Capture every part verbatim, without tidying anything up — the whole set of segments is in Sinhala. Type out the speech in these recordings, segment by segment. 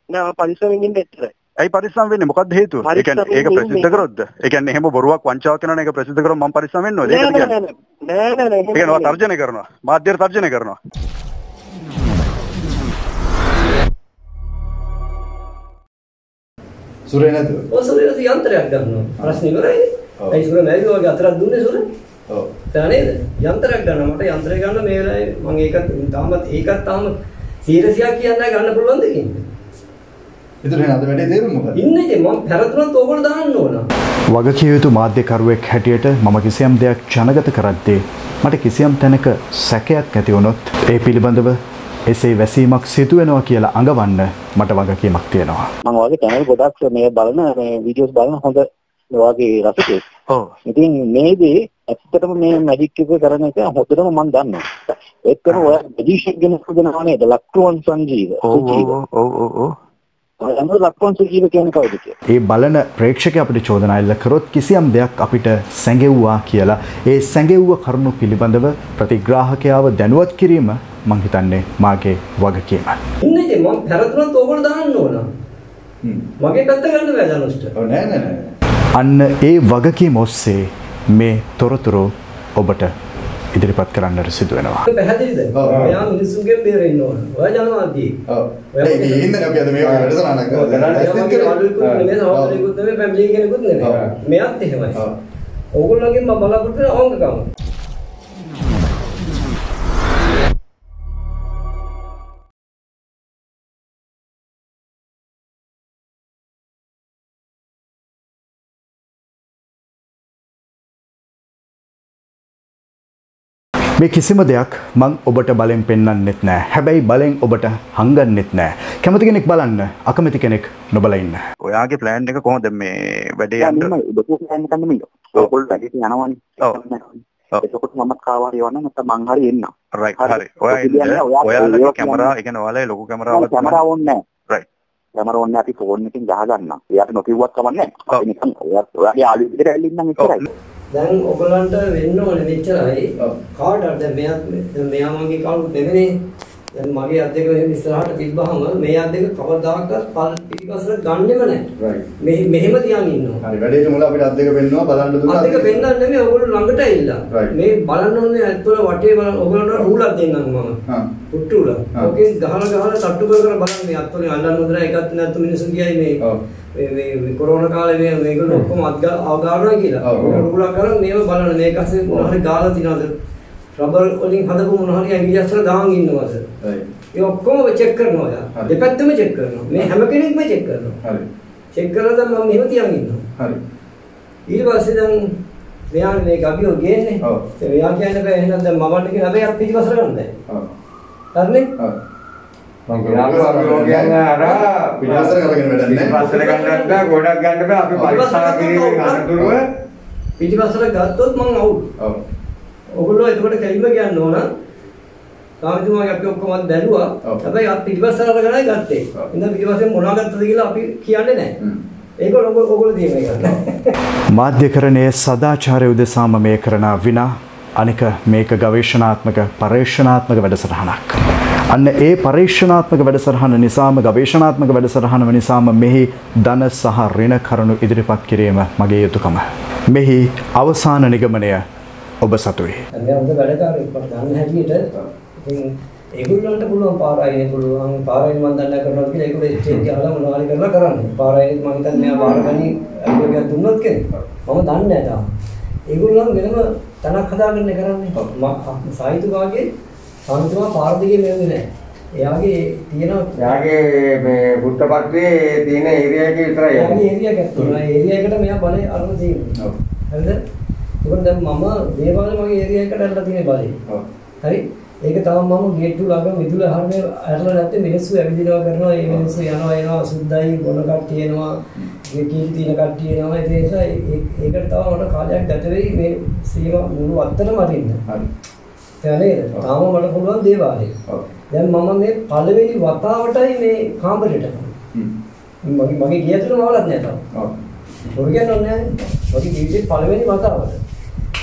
නෑ පරිස්සමෙන් ඉන්න එච්චරයි. ඇයි පරිස්සම් වෙන්නේ? මොකක්ද හේතුව? ඒ කියන්නේ ඒක ප්‍රසිද්ධ කරොත්ද? ඒ කියන්නේ එහෙම බොරුවක් වංචාවක් කරනවා ඒක ප්‍රසිද්ධ කරොත් මම පරිස්සම් වෙන්න ඕනේ. ඒකද කියන්නේ? නෑ නෑ නෑ. ඒ කියන්නේ තර්ජනය කරනවා. මාධ්‍යයට තර්ජනය කරනවා. සුරේ නැතුව. ඔය සුරේ යන්ත්‍රයක් ගන්නවා. ප්‍රශ්න ඉවරයි. ඒ සුරේ නැති වගේ අතරක් දුන්නේ සුරේ. ඔව්. දැනේද? යන්ත්‍රයක් ගන්නවා. මට යන්ත්‍රය ගන්න මේ වෙලාවේ මම ඒකත් තාමත් ඒකත් තාම සීරියස්යක් කියන්න ගන්න පුළුවන්ද කියන්නේ? ඒතර එහෙනම් අද වැඩේ තේරුම මොකද? ඉන්නේ ඉතින් මම පැරතුනත් ඕගොල්ලෝ දාන්න ඕන. වගකිය යුතු මාධ්‍යකරුවෙක් හැටියට මම කිසියම් දෙයක් ජනගත කරද්දී මට කිසියම් තැනක සැකයක් ඇති වුණොත් ඒ පිළිබඳව එසේ වැසීමක් සිදු වෙනවා කියලා අඟවන්න මට වගකීමක් තියෙනවා. මම වගේ channel ගොඩක් මේ බලන මේ වීඩියෝස් බලන හොඳ වගේ රසිකයෙක්. ඔව්. ඉතින් මේදී ඇත්තටම මේ මැජික් එක කරන එක හොඳටම මම දන්නවා. ඒකම ඔය මැජිෂියන් කෙනෙක් හදනවා නේද? ලක්ටුවන් සංජීව. ඔව් ඔව් ඔව් ඔව්. අන්න ලක්ටුවන් සංජීව කියන්නේ කවුද කියලා? ඒ බලන ප්‍රේක්ෂකයා අපිට චෝදනා එල්ල කරොත් කිසියම් දෙයක් අපිට සැඟෙව්වා කියලා ඒ සැඟෙව්ව කරුණු පිළිබඳව ප්‍රතිග්‍රාහකයාව දැනුවත් කිරීම මං හිතන්නේ මාගේ වගකීම. ඉන්නේ ඉතින් මම පැරතුනත් ඕගොල්ලෝ දාන්න ඕන. හ්ම්. මගේ පැත්ත ගන්න බෑ ධනුෂ්ට. ඔව් නෑ නෑ නෑ. අන්න ඒ වගකීම ඔස්සේ මේ තොරතුරු ඔබට ඉදිරිපත් කරන්නට සිදු වෙනවා. පැහැදිලිද? ඔයා මිනිස්සුන්ගෙන් බේරෙන්න ඕන. ඔයා ජනමාධ්‍යයේ. ඔව්. ඔයා ඉන්නේ ඉන්නේ අපි අද මේ වගේ වැඩසටහනක් කරලා. ඔයාගේ අලුත් නෙමෙයි සහෝදරයෙකුත් නෙමෙයි ෆැමිලි කෙනෙකුත් නෙමෙයි. මෙයත් එහෙමයි. ඔව්. ඕගොල්ලෝගෙන් මම බලාපොරොත්තු වෙන අවංකකම. මේ කිසිම දෙයක් මං ඔබට බලෙන් පෙන්වන්නෙත් නෑ. හැබැයි බලෙන් ඔබට හංගන්නෙත් නෑ. කැමති කෙනෙක් බලන්න, අකමැති කෙනෙක් නොබල ඉන්න. ඔයාගේ ප්ලෑන් එක කොහොමද මේ වැඩේ යන්නේ? මම ඔබගේ ප්ලෑන් එක නෙමෙයි. ඔයගොල්ලෝ වැඩේට යනවනේ. ඔව්. එතකොට මම කාවාරි යවන්න නැත්නම් මං හරි එන්න. රයිට් හරි. ඔයා ඔයාලගේ කැමරා, ඒ කියන්නේ ඔයාලගේ ලොකු කැමරාවක් තමයි. කැමරා ඕනේ නෑ. රයිට්. කැමරා ඕනේ අපි ෆෝන් එකෙන් ගහ ගන්න. එයාට නොකියුවත් කමන්නේ නෑ. අපි නිකන් ඔයාගේ ආලු විදිහට ඇවිල්ලා ඉන්නම් ඉතරයි. දැන් ඔයගලන්ට වෙන්න ඕනේ මෙච්චරයි. කාටද දැන් මෙයාත් දැන් මෙයා මගේ කවුරුත් නෙමෙයි. දැන් මගේ අත් දෙක මෙහෙම ඉස්සරහට තිබ්බහම මේ අත් දෙක කවදාකවත් පල් පිටිපස්සට ගන්නෙම නැහැ. රයිට්. මෙහෙ මෙහෙම තියන් ඉන්නවා. හරි වැඩේට මුල අපිට අත් දෙක පෙන්නවා බලන්න දුන්නා. අත් දෙක පෙන්නන්න නෙමෙයි ඔයගොල්ලෝ ළඟට ඇවිල්ලා. මේ බලන්න ඕනේ ඇත්තට වටේ බලන්න ඔයගොල්ලන්ට රූලක් දෙන්නම් මම. හා. පුට්ටු උල. ඕකෙන් ගහලා ගහලා තට්ටු කර කර බලන්න මේ අත්වලින් අල්ලන්න හොඳ නැහැ. ඒකත් නැත්තු මිනිස්සු කියයි මේ. ඔව්. මේ මේ කොරෝනා කාලේ මේ මේගොල්ලෝ ඔක්කොම අත් ගානවා කියලා. රූලක් කරන් මේව බලන්න මේක අස්සේ මොනවා හරි ගාලා තියනවාද? රබර් වලින් හදපු මොනවා හරි ඇඟිලි අස්සර දාන් ඉන්නවද? හරි. ඒ ඔක්කොම චෙක් කරනවා යා. දෙපැත්තම චෙක් කරනවා. මේ හැම කෙනෙක්ම චෙක් කරනවා. හරි. චෙක් කරලා දැන් මම මෙහෙම තියන් ඉන්නවා. හරි. ඊට පස්සේ දැන් මෙයා මේක අභියෝග ගේන්නේ. ඔව්. ඒ මෙයා කියන්නේ බෑ එහෙනම් දැන් මමන්න කියන හැබැයි අර පිටිපස්සට ගන්න බෑ. ඔව්. හරිනේ? ඔව්. මම කියනවා අභියෝග කියන්නේ අර පිටිපස්සට කරගෙන වැඩක් නැහැ. පිටිපස්සට ගන්නත් බෑ ගොඩක් ගන්න බෑ අපි පරීක්ෂා කිරීමේ අනතුරුව පිටිපස්සට ගත්තොත් මං අවුල්. ඔව්. ඔයගොල්ලෝ එතකොට කෙලින්ම කියන්න ඕන. කාමිතුමාගේ අපි ඔක්කොම බැලුවා. හැබැයි අත් පිටිපස්සට අරගෙනයි ගත්තේ. ඉතින් පිටිපස්සෙන් මොනවා ගත්තද කියලා අපි කියන්නේ නැහැ. ඒක ඔයගොල්ලෝ තීරණය කරනවා. මාධ්‍යකරණයේ සදාචාරය උදෙසාම මේ කරන විනා අනික මේක ගවේෂණාත්මක පරීක්ෂණාත්මක වැඩසටහනක්. අන්න ඒ පරීක්ෂණාත්මක වැඩසටහන නිසාම ගවේෂණාත්මක වැඩසටහන නිසාම මෙහි ධන සහ ඍණ කරුණු ඉදිරිපත් කිරීම මගේ යුතුයකම. මෙහි අවසාන නිගමනය ඔබ සතුයි. දැන් හොඳ වැඩකාරයෙක් මම දන්න හැටියට ඉතින් ඒගොල්ලන්ට පුළුවන් පාරායිනේ පුළුවන් පාරායිනේ මම දන්නේ කරනවා කියලා ඒගොල්ලෝ ස්ටේජ් ගහලා මොනවාරි කරලා කරන්නේ. පාරායිනේ මම හිතන්නේ මෙයා වාරගනි අභියෝගයක් දුන්නොත් කෙනෙක්. මම දන්නේ නැහැ තාම. ඒගොල්ලන් වෙනම තනක් හදාගන්න කරන්නේ. මම සාහිත්‍යවාගේ සාහිත්‍යවා පාර දිගේ මෙන්නේ නැහැ. එයාගේ තියෙන එයාගේ මේ බුද්ධ පත්‍රයේ තියෙන ඒරියා එක විතරයි. එයාගේ ඒරියා එකක් තියෙනවා. ඒ ඒරියා එකට මෙයා බලේ අරන් තියෙනවා. ඔව්. හරිද? ඒකට දැන් මම දේවාලේ මගේ ඒරියා එකට ඇරලා තියෙන බලේ. ඔව්. හරි? ඒක තමයි මම ගේට්ටු ළඟ මිදුල හරිනේ ඇරලා නැත්තේ මිනිස්සු ඇවිදිනවා කරනවා. ඒ මිනිස්සු යනවා එනවා අසුද්දයි බොන කට්ටිය එනවා. මේ කීටි තියෙන කට්ටිය එනවා. ඒ නිසා ඒකට තමයි මට කාලයක් ගත වෙයි මේ සීමා මුළු අත්තටම අරින්න. හරි. දැන් තාම මට පුළුවන් දේවාලේ. ඔව්. දැන් මම මේ පළවෙනි වතාවටයි මේ කාමරේට. හ්ම්. මගේ මගේ ගියතුන මවලත් නෑ තාම. ඔව්. මොකද කියන්නේ නැහැ. මගේ ජීවිතේ පළවෙනි වතාවට.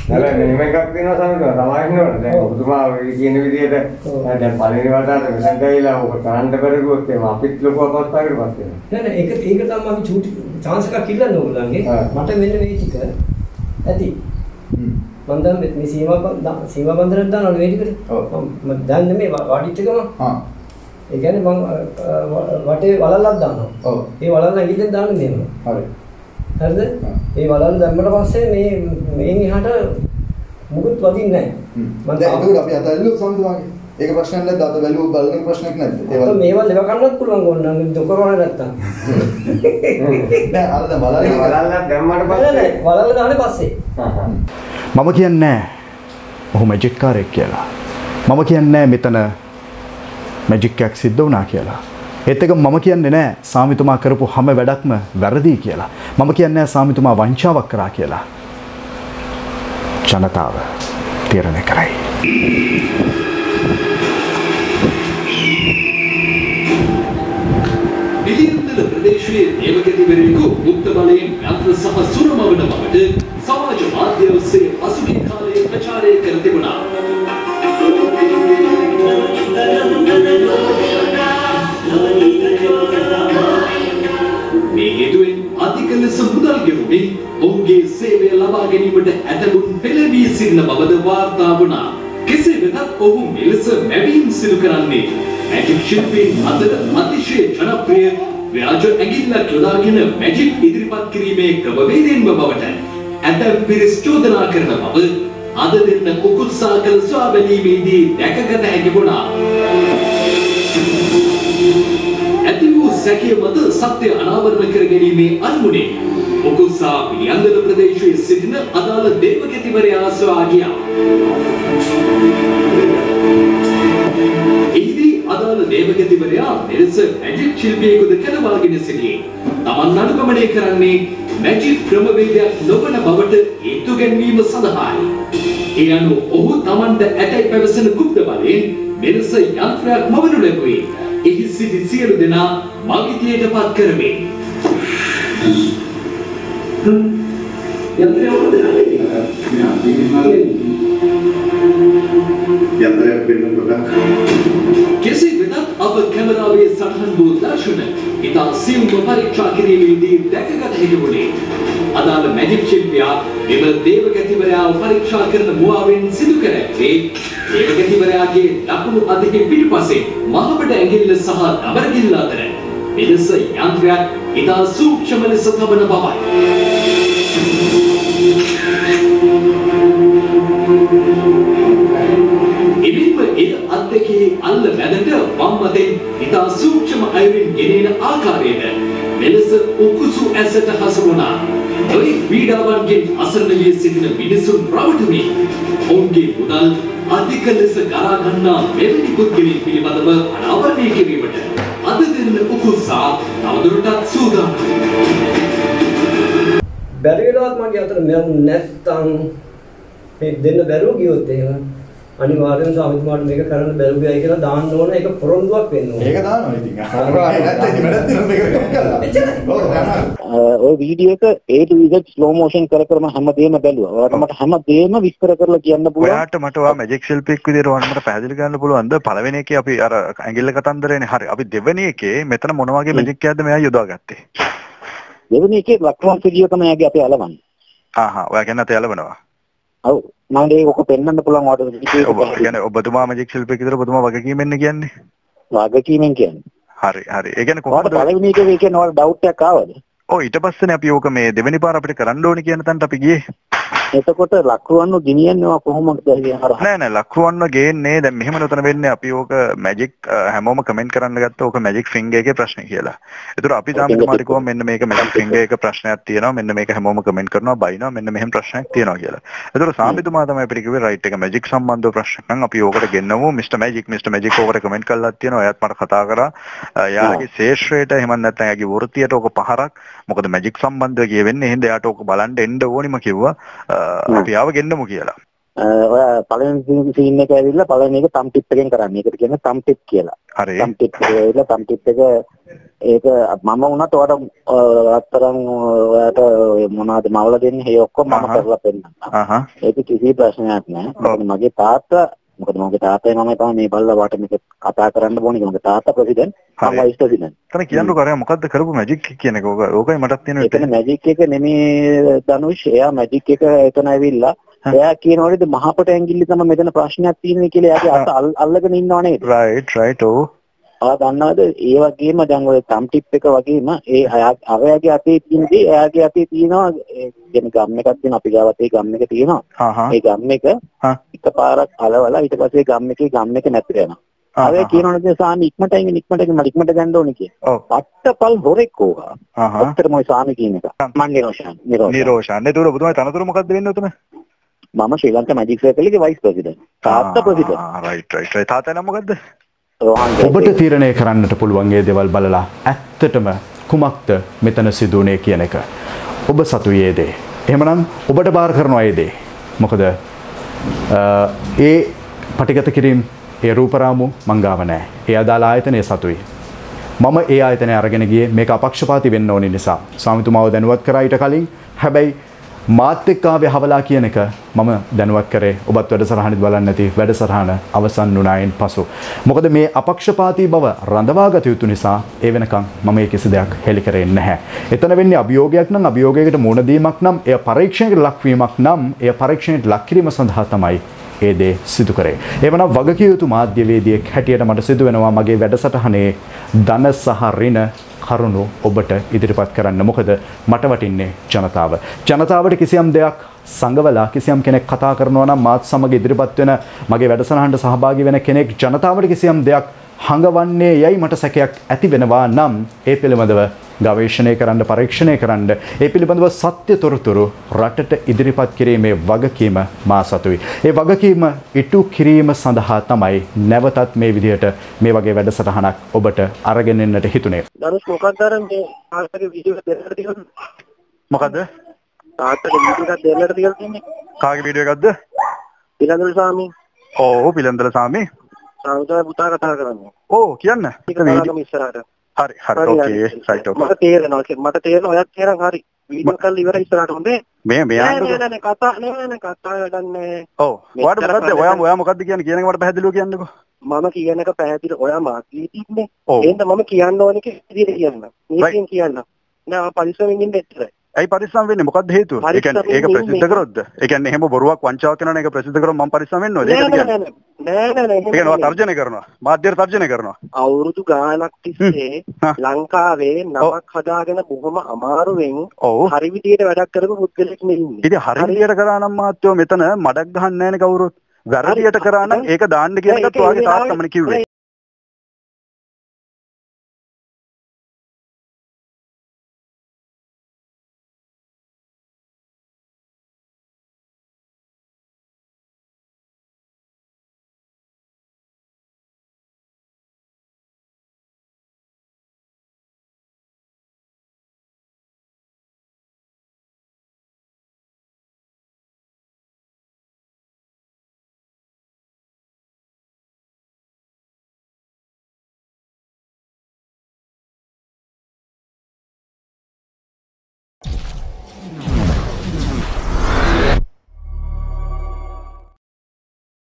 හැබැයි මෙහෙම එකක් තියෙනවා සමහරවිට සමාහිනවනේ. දැන් ඔබතුමා ඔය කියන විදිහට දැන් පළවෙනි වතාවට මෙතන ගිහිලා ඔබ කරන්න බැරිගොත් එම අපිත් ලොකු අපස්ථාවකට පත් වෙනවා. නෑ නෑ ඒක ඒක තමයි අපි චූටි chance එකක් ඉල්ලන්න ඕගොල්ලන්ගේ. මට මෙන්න මේ ටික ඇති. මම දැන් මේ සීමා සීමා බන්ධනයක් දානවා මේ ටිකට. ඔව්. මම දැන් මේ වාඩිත් එකම. හා. ඒ කියන්නේ මම වටේ වලල්ලක් දානවා. ඔව්. ඒ වලල්ල ඇඟිල්ලෙන් දාන්න දෙනවා. හරි. හරිද? ඒ වලල්ල දැම්මට පස්සේ මේ මේන් එහාට මුකුත් වදින්නේ නැහැ. මම දැන් ඒක අපි අතල්ලු සම්දුවාගේ. ඒක ප්‍රශ්නයක් නැද්ද? අත බැලුව බලන ප්‍රශ්නයක් නැද්ද? ඒවල මේවල් දෙව ගන්නත් පුළුවන් ඕනනම් දුක කරවන්න නැත්තම්. නෑ අර දැන් වලල්ල වලල්ලක් දැම්මට පස්සේ නෑ වලල්ල දාන්නේ පස්සේ. මම කියන්නේ ඔහු මැජික් කාරයෙක් කියලා. මම කියන්නේ මෙතන මැජික් එකක් සිද්ධ වුණා කියලා. ඒත් එක මම කියන්නේ නෑ සාමිතුමා කරපු හැම වැඩක්ම වැරදි කියලා. මම කියන්නේ නෑ සාමිතුමා වංචාවක් කරා කියලා. ජනතාව තීරණය කරයි. නිලියන්තල ප්‍රදේශයේ දේවගතිවරයෙකු මුක්ත බලයෙන් යන්ත්‍ර සහ සුරමවන බවට සමාජ මාධ්‍ය ඔස්සේ පසුගිය කාලයේ ප්‍රචාරය කර තිබුණා. මේ හේතුවෙන් අධික ලෙස මුදල් ගෙවමින් ඔහුගේ සේවය ලබා ගැනීමට ඇතැමුන් පෙළඹී සිටින බවද වාර්තා වුණා. කෙසේ වෙතත් ඔහු මෙලෙස මැවීම් සිදු කරන්නේ මැජික් ශිල්පීන් අතර අතිශය ජනප්‍රිය ව්‍යාජ ඇඟිල්ලක් යොදාගෙන මැජික් ඉදිරිපත් කිරීමේ ක්‍රමවේදයෙන්ම බවට ඇතැම් පිරිස් චෝදනා කරන බව අද දෙන්න කුකුත්සා කළ ස්වාබැලීමේදී දැකගත හැකි වුණා. ඇති වූ සැකය මත සත්‍ය අනාවරණ කර ගැනීමේ අන්මුණේ කුකුත්සා පිළියන්දල ප්‍රදේශයේ සිටින අදාළ දේවගතිවරයා සොයා ගියා. එහිදී අදාළ දේවගතිවරයා මෙලෙස මැජික් ශිල්පියෙකුද කැඳවාගෙන සිටියේ. තමන් අනුගමනය කරන්නේ මැජික් ක්‍රමවේදයක් නොවන බවට හේතු ගැන්වීම සඳහායි. ඒ අනුව ඔහු තමන්ට ඇතැයි පැවසෙන ගුප්ත බලයෙන් මෙලෙස යන්ත්‍රයක් මවනු ලැබුවේ. එහි සිටි සියලු දෙනා මගිතියට පත් කරමින්. යන්ත්‍රය මොකද? යන්ත්‍රයක් වෙනකොට කෙසේ වෙතත් අප කැමරාවේ සටහන් වූ දර්ශන ඉතා සියුම්ව පරීක්ෂා කිරීමේදී දැකගත හැකි වුණේ අදාළ මැජික් ශිල්පියා මෙම දේවගතිවරයාව පරීක්ෂා කරන මුවාවෙන් සිදු කර ඇත්තේ දේවගතිවරයාගේ දකුණු අතේ පිටුපසේ මහබඩ ඇඟිල්ල සහ දබරගිල්ල අතර මෙලෙස යන්ත්‍රයක් ඉතා සූක්ෂම ලෙස තබන බවයි. එබින්ම එය අත්දැකී අල්ල මැදට වම් අතෙන් ඉතා සූක්ෂම අයුරින් ගෙනෙන ආකාරයට මෙලෙස උකුසු ඇසට හසු වුණා. ඔය පීඩාවන්ගෙන් අසරණ වී සිටින මිනිසුන් රවටමින් ඔවුන්ගේ මුදල් අධික ලෙස ගරා ගන්නා මෙවැනි පුද්ගලයන් පිළිබඳව අනාවරණය කිරීමට අද දෙන්න උකුස්සා තවදුරටත් සූදානම්. බැරි වෙලාවත් මගේ අතට මම නැත්තම් මේ දෙන්න බැරුව ගියොත් එහෙම අනිවාර්යෙන් සාමිතුමාට මේක කරන්න බැරුව ගියයි කියලා දාන්න ඕන. ඒක පොරොන්දුවක් වෙන්න ඕන. ඒක දානවා ඉතින්. නැත්නම් ඉතින් වැඩක් තියෙනවා මේක කරලා. ඔය වීඩියෝ එක A to Z slow motion කර කරම හැමදේම බැලුවා. ඔයාලට මට හැමදේම විස්තර කරලා කියන්න පුළුවන්. ඔයාට මට ඔයා මැජික් ශිල්පියෙක් විදිහට ඔයාලට මට පැහැදිලි කරන්න පුළුවන්ද? පළවෙනි එකේ අපි අර ඇඟිල්ල කතන්දරේනේ. හරි. අපි දෙවෙනි එකේ මෙතන මොන වගේ මැජික් එකක්ද මෙයා යොදාගත්තේ? දෙවෙනි එකේ ලක්ෂණ විදිය තමයි අපි අපි අලවන්නේ. ආහා. ඔයා කියන්නේ අතේ අලවනවා. ඔව්. මම ඒක ඔක පෙන්වන්න පුළුවන් ඔයාලට. ඔබ කියන්නේ ඔබතුමා මැජික් ශිල්පියෙක් විදිහට ඔබතුමා වගකීමෙන්නේ කියන්නේ? වගකීමෙන් කියන්නේ. හරි හරි. ඒ කියන්නේ කොහොමද කොහොමද පළවෙනි එකේ කියන්නේ ඔයාලට ඩවුට් එකක් ආවද? ඔව් ඊට පස්සේනේ අපි ඕක මේ දෙවෙනි පාර අපිට කරන්න ඕනේ කියන තැනට අපි ගියේ. එතකොට ලක්රුවන්ව ගෙනියන්නේ කොහොමද කියලා හරහා. නෑ නෑ ලක්රුවන්ව ගේන්නේ දැන් මෙහෙම නතන වෙන්නේ අපි ඕක මැජික් හැමෝම කමෙන්ට් කරන්න ගත්තා ඕක මැජික් ෆින්ගර් එකේ ප්‍රශ්නේ කියලා. ඒතර අපි සාමිතුමාට කිව්වා මෙන්න මේක මැජික් ෆින්ගර් එක ප්‍රශ්නයක් තියෙනවා මෙන්න මේක හැමෝම කමෙන්ට් කරනවා බයිනවා මෙන්න මෙහෙම ප්‍රශ්නයක් තියෙනවා කියලා. ඒතර සාමිතුමා තමයි අපිට කිව්වේ රයිට් එක මැජික් සම්බන්ධව ප්‍රශ්නයක් නම් අපි ඕකට ගෙන්නමු මිස්ටර් මැජික් මිස්ටර් මැජික් ඕකට කමෙන්ට් කරලා තියෙනවා එයාත් මට කතා කරා. යාගේ ශේෂ්ත්‍රයට එහෙම නැත්නම් යාගේ වෘත්තියට ඕක පහරක් මොකද මැජික් සම්බන්ධව කියවෙන්නේ එහෙනම් එයාට ඕක බලන්න එන්න ඕනිම කිව්වා. අපි ආව ගෙන්නමු කියලා. ඔය පළවෙනි සීන් එක ඇවිල්ලා පළවෙනි එක තම් ටිප් එකෙන් කරන්නේ. ඒකට කියන්නේ තම් ටිප් කියලා. හරි. තම් ටිප් එක ඇවිල්ලා තම් ටිප් එක ඒක මම වුණත් ඔයාලට අත්තරන් ඔයාලට මොනවද මවලා දෙන්නේ ඒ ඔක්කොම මම කරලා පෙන්නන්නම්. ඒක කිසි ප්‍රශ්නයක් නෑ. මගේ තාත්තා මොකද මගේ තාත්තයි මමයි තමයි මේ බල්ලා වාට මේක කතා කරන්න ඕනේ. මගේ තාත්තා ප්‍රෙසිඩන්ට් මම වයිස් ප්‍රෙසිඩන්ට්. තන කියන්නකෝ අර මොකද්ද කරපු මැජික් කියන එක. ඕකයි මටත් තියෙන එක. ඒක මැජික් එක නෙමෙයි ධනුෂ්. එයා මැජික් එක එතන ඇවිල්ලා එයා කියනවලුද මහපට ඇඟිල්ල තමයි මෙතන ප්‍රශ්නයක් තියෙන්නේ කියලා එයාගේ අත අල්ලගෙන ඉන්නව නේද? රයිට් රයිට් ඔව්. ආ දන්නවද ඒ වගේම දැන් ඔය තම් ටිප් එක වගේම ඒ අරයාගේ අතේ තියෙන දේ එයාගේ අතේ තියෙනවා. يعني ගම් එකක් තියෙනවා අපි ගාවත් ඒ ගම් එක තියෙනවා. ඒ ගම් එක එකපාරක් අලවලා ඊට පස්සේ ගම් එකේ ගම් එක නැති වෙනවා. අරයා කියනවලුද සාමි ඉක්මනට ඉන්න ඉක්මනට ඉන්න ඉක්මනට ගන්න ඕනේ කියලා. පට්ටපල් හොරෙක් ඕවා. අත්‍තරම ඔය සාමි කියන එක. මන් නිරෝෂන් නිරෝෂන්. නේද ඔබතුමාගේ තනතුර මොකද්ද වෙන්නේ උතන? මම ශ්‍රී ලංකා මැජික් සර්කල්ගේ වයිස් ප්‍රෙසිඩන්ට්. තාත්තා ප්‍රෙසිඩන්ට්. ආ රයිට් රයිට් රයිට්. තාත්තා නම මොකද්ද? ඔබට තීරණය කරන්නට පුළුවන් ඒ දේවල් බලලා ඇත්තටම කුමක්ද මෙතන සිදුුනේ කියන එක. ඔබ සතුයි ඒ දේ. එහෙමනම් ඔබට බාර කරනවා ඒ දේ. මොකද ඒ පටිගත කිරීම ඒ රූපරාමු මං ගාව නැහැ. ඒ අදාළ ආයතනයේ සතුයි. මම ඒ ආයතනය අරගෙන ගියේ මේක අපක්ෂපාතී වෙන්න ඕනේ නිසා. ස්වාමිතුමාව දැනුවත් කරා ඊට කලින්. හැබැයි මාත් එක්ක ආවේ හවලා කියන එක මම දැනුවත් කරේ ඔබත් වැඩසටහනෙත් බලන්න නැති වැඩසටහන අවසන් වුණායින් පසු. මොකද මේ අපක්ෂපාතී බව රඳවාගත යුතු නිසා ඒ වෙනකන් මම මේ කිසි දෙයක් හෙළි කරේ නැහැ. එතන වෙන්නේ අභියෝගයක් නම් අභියෝගයකට මුහුණ දීමක් නම් එය පරීක්ෂණයකට ලක්වීමක් නම් එය පරීක්ෂණයට ලක් කිරීම සඳහා තමයි ඒ දේ සිදු කරේ. එවනම් වගකිය යුතු මාධ්‍යවේදියෙක් හැටියට මට සිදු වෙනවා මගේ වැඩසටහනේ ධන සහ ඍණ කරුණු ඔබට ඉදිරිපත් කරන්න. මොකද මට වටින්නේ ජනතාව. ජනතාවට කිසියම් දෙයක් සංගවලා කිසියම් කෙනෙක් කතා කරනවා නම් මාත් සමග ඉදිරිපත් වෙන මගේ වැඩසටහනට සහභාගී වෙන කෙනෙක් ජනතාවට කිසියම් දෙයක් හංගවන්නේ යයි මට සැකයක් ඇති වෙනවා නම් ඒ පිළිබඳව ගවේෂණය කරන්න පරීක්ෂණය කරන්න ඒ පිළිබඳව සත්‍ය තොරතුරු රටට ඉදිරිපත් කිරීමේ වගකීම මා සතුයි. ඒ වගකීම ඉටු කිරීම සඳහා තමයි නැවතත් මේ විදිහට මේ වගේ වැඩසටහනක් ඔබට අරගෙන එන්නට හිතුනේ. ධනුෂ් මොකක්ද අර මේ තාත්තගේ වීඩියෝ එක දෙන්නට තියෙන්නේ? මොකද්ද? තාත්තගේ වීඩියෝ එකක් දෙන්නට තියලා තියෙන්නේ. කාගේ වීඩියෝ එකක්ද? පිලන්දල සාමි. ඔව් පිලන්දල සාමි. සාමිතා පුතා කතා කරන්නේ. ඔව් කියන්න. ඒක වීඩියෝ ඉස්සරහට. හරි හරි ඕකේ රයිට් ඕකේ. මට තේරෙනවා මට තේරෙනවා ඔයත් කියනනම් හරි. වීඩියෝ කල් ඉවර ඉස්සරහට හොඳේ. මේ මේ නෑ නෑ නෑ කතා නෑ නෑ කතා වැඩන්නේ. ඔව්. ඔයාට මොකද්ද ඔයා ඔයා මොකද්ද කියන්නේ කියන එක මට පැහැදිලිව කියන්නකෝ. මම කියන එක පැහැදිලි ඔයා මාත් ඉන්නේ. එහෙනම් මම කියන්න ඕනේ කියලා කියන්න. මේකෙන් කියන්න. නෑ පරිස්සමින් ඉන්න එච්චරයි. ඇයි පරිස්සම් වෙන්නේ? මොකද්ද හේතුව? ඒ කියන්නේ ඒක ප්‍රසිද්ධ කරොත්ද? ඒ කියන්නේ එහෙම බොරුවක් වංචාවක් කරනවා නේ ඒක ප්‍රසිද්ධ කරොත් මම පරිස්සම් වෙන්න ඕනේ. ඒක කියන්නේ නෑ නෑ නෑ. ඒ කියන්නේ තර්ජනය කරනවා. මාධ්‍යයට තර්ජනය කරනවා. අවුරුදු ගාණක් තිස්සේ ලංකාවේ නමක් හදාගෙන බොහොම අමාරුවෙන් හරි විදියට වැඩක් කරපු පුද්ගලෙක් නෙන්නේ. ඉතින් හරි විදියට කරා නම් මාත්‍යෝ මෙතන මඩක් ගහන්නේ නැහැ නේ කවුරුත්. වැරදියට කරා නම් ඒක දාන්න කියන එකත් ඔයාගේ තාත්තමනේ කිව්වේ.